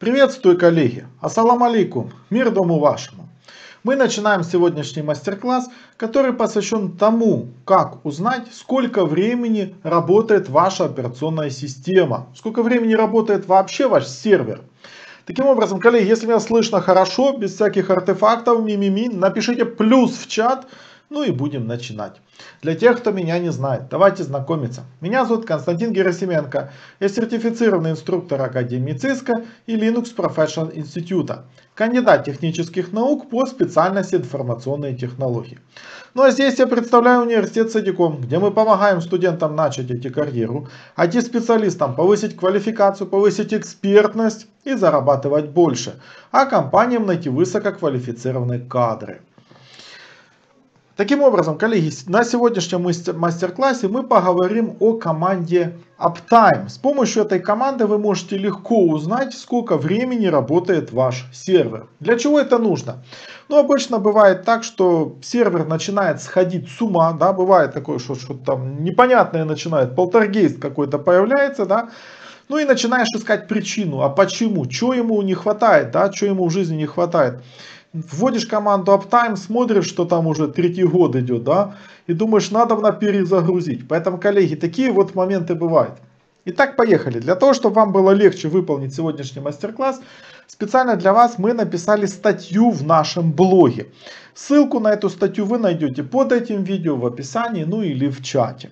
Приветствую, коллеги! Ассаламу алейкум! Мир дому вашему! Мы начинаем сегодняшний мастер-класс, который посвящен тому, как узнать, сколько времени работает ваша операционная система. Сколько времени работает вообще ваш сервер. Таким образом, коллеги, если меня слышно хорошо, без всяких артефактов, мимими, напишите плюс в чат. Ну и будем начинать. Для тех, кто меня не знает, давайте знакомиться. Меня зовут Константин Герасименко. Я сертифицированный инструктор Академии ЦИСКО и Linux Professional Института. Кандидат технических наук по специальности информационные технологии. Ну а здесь я представляю университет Садиком, где мы помогаем студентам начать IT-карьеру, IT-специалистам повысить квалификацию, повысить экспертность и зарабатывать больше, а компаниям найти высококвалифицированные кадры. Таким образом, коллеги, на сегодняшнем мастер-классе мы поговорим о команде Uptime. С помощью этой команды вы можете легко узнать, сколько времени работает ваш сервер. Для чего это нужно? Ну, обычно бывает так, что сервер начинает сходить с ума, да, бывает такое, что что-то там непонятное начинает, полтергейст какой-то появляется, да. Ну и начинаешь искать причину, а почему, что ему не хватает, да, что ему в жизни не хватает. Вводишь команду Uptime, смотришь, что там уже третий год идет, да, и думаешь, надо перезагрузить. Поэтому, коллеги, такие вот моменты бывают. Итак, поехали. Для того, чтобы вам было легче выполнить сегодняшний мастер-класс, специально для вас мы написали статью в нашем блоге. Ссылку на эту статью вы найдете под этим видео в описании, ну или в чате.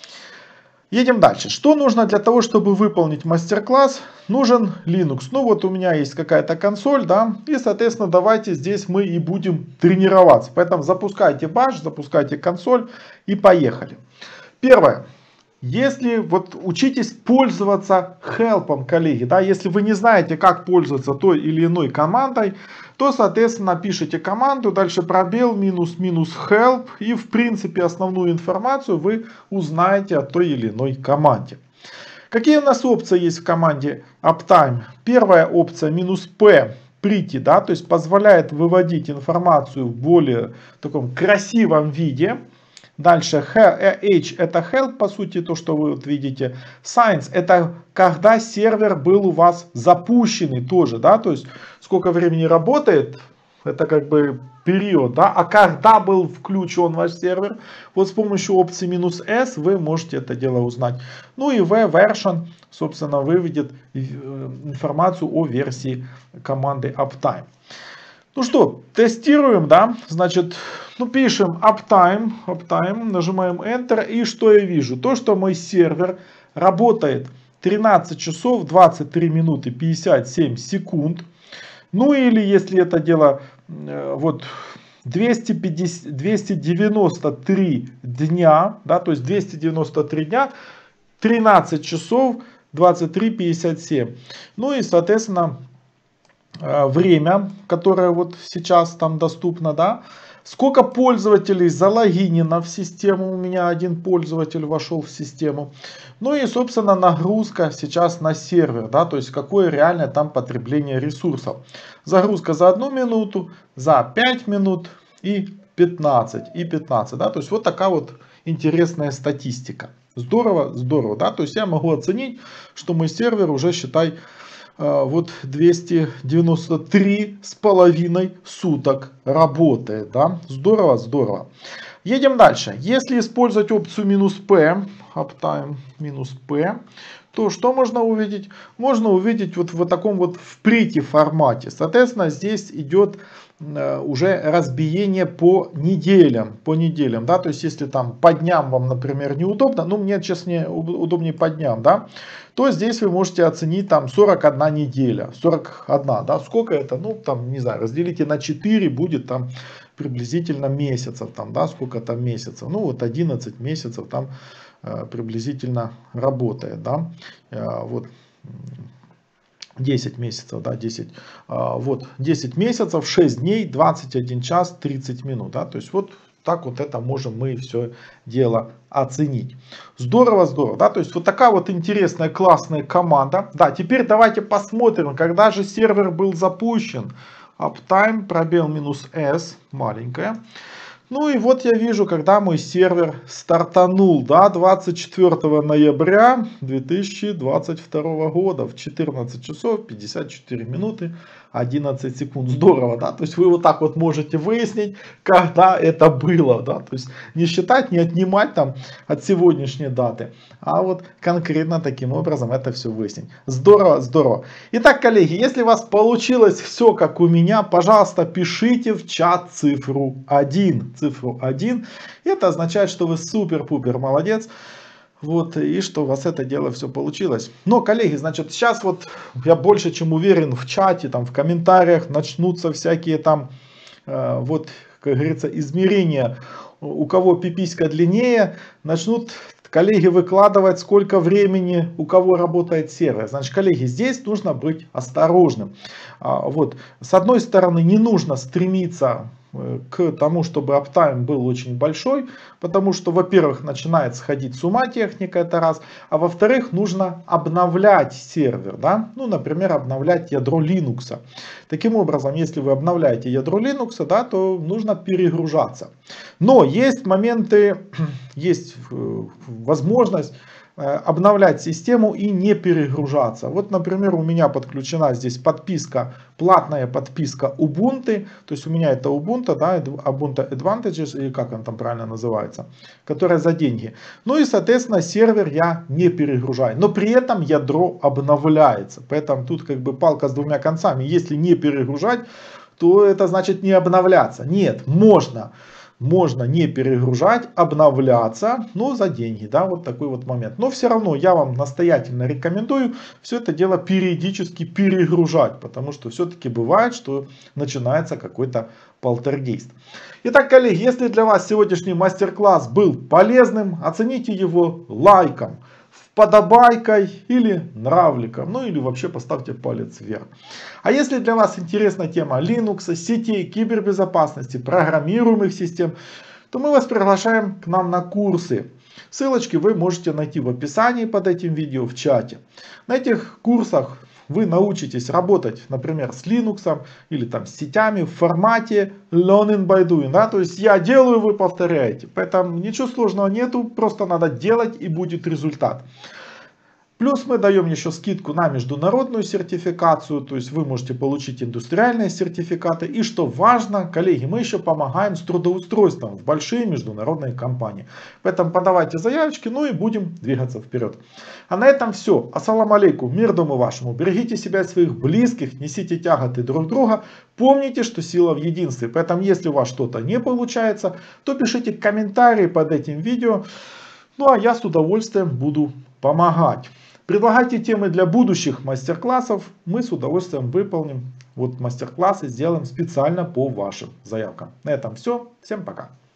Едем дальше. Что нужно для того, чтобы выполнить мастер-класс? Нужен Linux. Ну вот у меня есть какая-то консоль, да, и соответственно давайте здесь мы и будем тренироваться. Поэтому запускайте bash, запускайте консоль и поехали. Первое. Если вот учитесь пользоваться help, коллеги, да, если вы не знаете, как пользоваться той или иной командой, то, соответственно, пишите команду, дальше пробел, минус help, и, в принципе, основную информацию вы узнаете о той или иной команде. Какие у нас опции есть в команде Uptime? Первая опция "-p", pretty, да, то есть позволяет выводить информацию в более таком красивом виде. Дальше H это help, по сути, то, что вы вот видите. Science это когда сервер был у вас запущенный тоже, да, то есть сколько времени работает, это как бы период, да, а когда был включен ваш сервер, вот с помощью опции "-s вы можете это дело узнать. Ну и version, собственно, выведет информацию о версии команды Uptime. Ну что, тестируем, да, значит, ну пишем Uptime, нажимаем Enter, и что я вижу? То, что мой сервер работает 13 часов 23 минуты 57 секунд. Ну или если это дело вот 293 дня, да, то есть 293 дня, 13 часов 23:57. Ну и соответственно время, которое вот сейчас там доступно, да. Сколько пользователей залогинено в систему, у меня один пользователь вошел в систему. Ну и, собственно, нагрузка сейчас на сервер, да, то есть какое реальное там потребление ресурсов. Загрузка за 1 минуту, за 5 минут и 15, да, то есть вот такая вот интересная статистика. Здорово, здорово, да, то есть я могу оценить, что мой сервер уже, считай, вот 293,5 суток работает, да, здорово, здорово. Едем дальше. Если использовать опцию "-p", Uptime "-p", то что можно увидеть? Можно увидеть вот в таком вот в pretty формате. Соответственно, здесь идет уже разбиение по неделям, да, то есть если там по дням вам, например, неудобно, ну мне, честно, удобнее по дням, да, то здесь вы можете оценить там 41 неделя, 41, да, сколько это, ну там, не знаю, разделите на 4, будет там приблизительно месяцев, там, да, сколько там месяцев, ну вот 11 месяцев там приблизительно работает, да, вот. 10 месяцев, да, 10, вот, 10 месяцев, 6 дней, 21 час, 30 минут, да, то есть вот так вот это можем мы все дело оценить. Здорово, здорово, да, то есть вот такая вот интересная, классная команда. Да, теперь давайте посмотрим, когда же сервер был запущен. Uptime, пробел "-s", маленькая. Ну и вот я вижу, когда мой сервер стартанул, да, 24 ноября 2022 года в 14 часов 54 минуты 11 секунд. Здорово, да, то есть вы вот так вот можете выяснить, когда это было, да, то есть не считать, не отнимать там от сегодняшней даты, а вот конкретно таким образом это все выяснить. Здорово, здорово. Итак, коллеги, если у вас получилось все как у меня, пожалуйста, пишите в чат цифру 1. Цифру 1. Это означает, что вы супер-пупер молодец. Вот, и что у вас это дело все получилось. Но, коллеги, значит, сейчас вот я больше чем уверен, в чате, там, в комментариях начнутся всякие там, вот, как говорится, измерения. У кого пиписька длиннее, начнут коллеги выкладывать, сколько времени у кого работает сервер. Значит, коллеги, здесь нужно быть осторожным. Вот, с одной стороны, не нужно стремиться к тому, чтобы аптайм был очень большой, потому что, во-первых, начинает сходить с ума техника, это раз, а во-вторых, нужно обновлять сервер, да, ну, например, обновлять ядро Linux. Таким образом, если вы обновляете ядро Linux, да, то нужно перегружаться. Но есть моменты, есть возможность обновлять систему и не перегружаться. Вот, например, у меня подключена здесь подписка, платная подписка Ubuntu, то есть у меня это Ubuntu, да, Ubuntu Advantages, или как он там правильно называется, которая за деньги. Ну и, соответственно, сервер я не перегружаю, но при этом ядро обновляется. Поэтому тут как бы палка с двумя концами. Если не перегружать, то это значит не обновляться. Нет, можно не перегружать, обновляться, но за деньги, да, вот такой вот момент. Но все равно я вам настоятельно рекомендую все это дело периодически перегружать, потому что все-таки бывает, что начинается какой-то полтергейст. Итак, коллеги, если для вас сегодняшний мастер-класс был полезным, оцените его лайком, вподобайкой или нравликом, ну или вообще поставьте палец вверх. А если для вас интересна тема Linux, сетей, кибербезопасности, программируемых систем, то мы вас приглашаем к нам на курсы. Ссылочки вы можете найти в описании под этим видео, в чате. На этих курсах вы научитесь работать, например, с Linux или там с сетями в формате learning by doing. Да? То есть я делаю, вы повторяете. Поэтому ничего сложного нету, просто надо делать и будет результат. Плюс мы даем еще скидку на международную сертификацию, то есть вы можете получить индустриальные сертификаты. И что важно, коллеги, мы еще помогаем с трудоустройством в большие международные компании. Поэтому подавайте заявочки, ну и будем двигаться вперед. А на этом все. Ассаламу алейкум, мир дому вашему. Берегите себя и своих близких, несите тяготы друг друга. Помните, что сила в единстве. Поэтому если у вас что-то не получается, то пишите комментарии под этим видео. Ну а я с удовольствием буду помогать. Предлагайте темы для будущих мастер-классов. Мы с удовольствием выполним вот мастер-классы, сделаем специально по вашим заявкам. На этом все. Всем пока.